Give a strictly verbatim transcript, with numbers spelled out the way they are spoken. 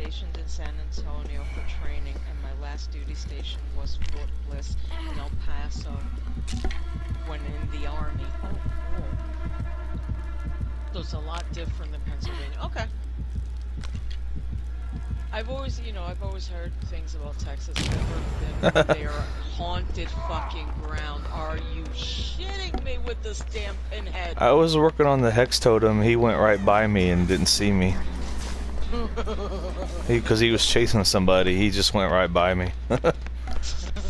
stationed in San Antonio for training, and my last duty station was Fort Bliss in El Paso when in the Army. Oh, cool. So it's a lot different than Pennsylvania. Okay. I've always, you know, I've always heard things about Texas. I've heard that they are haunted fucking ground. Are you shitting me with this damn pinhead? I was working on the hex totem. He went right by me and didn't see me. Because he, he was chasing somebody. He just went right by me.